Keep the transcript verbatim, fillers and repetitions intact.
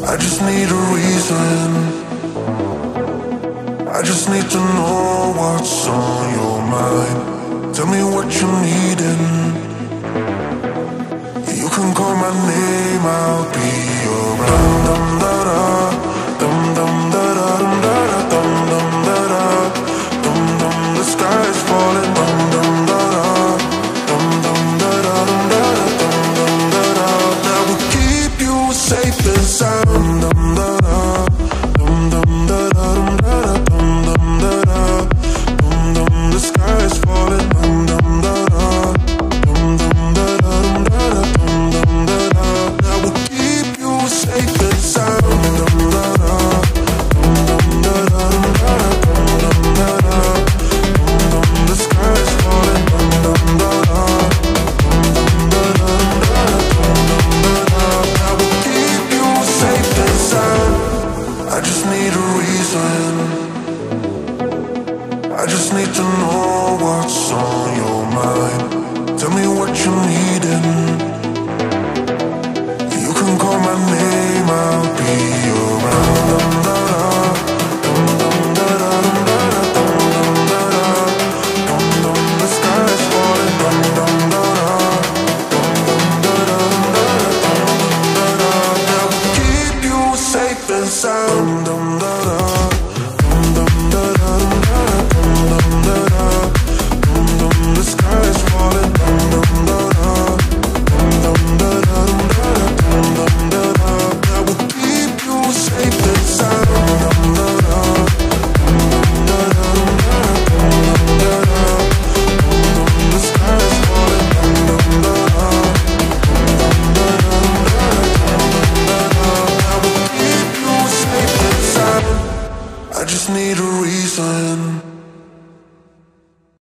I just need a reason. I just need to know what's on your mind. Tell me what you're needing. You can call my name, I'll be around. Dum da da, dum dum da da, dum da da, dum dum da da, dum dum. The sky's falling, dum dum da da, dum dum da da, dum da da, dum dum da da. That will keep you safe and sound. Dum da da, dum dum da da, dum da da, dum dum da da, dum dum. The sky's falling, dum dum da da, dum dum da da, dum da da, dum dum da da. That will keep you safe and sound. Dum da da, dum dum da da, dum da da, dum dum da da, dum dum. The sky's falling, dum dum da da, dum dum da da, dum da da, dum dum da da. That will keep you safe and sound. I just need a reason. I just need to know what's on your mind. Tell me what you're needing. You can call my name, I'll be around. Dum da da, dum dum da da, dum da da, dum dum da da, dum dum. The sky's falling, dum dum da da, dum dum da da, dum da da, dum dum da da. That will keep you safe and sound. Dum da da, dum dum da da, dum da da, dum dum da da, dum dum. The sky's falling, dum dum da da, dum dum da da, dum da da, dum dum da da. That will keep you safe and sound. Dum da da, dum dum da da, dum da da, dum dum da da, dum dum. The sky's falling, dum dum da da, dum dum da da, dum da da, dum dum da da. That will keep you safe and sound. I just need a reason.